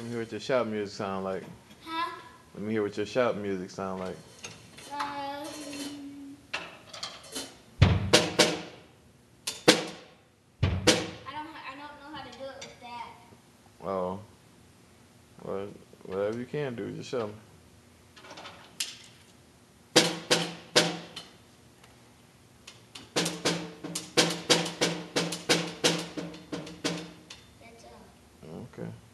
me hear what your shout music sound like. Huh? Let me hear what your shout music sound like. I don't know how to do it with that. Oh. Well, whatever you can do, just show me. That's all. Okay.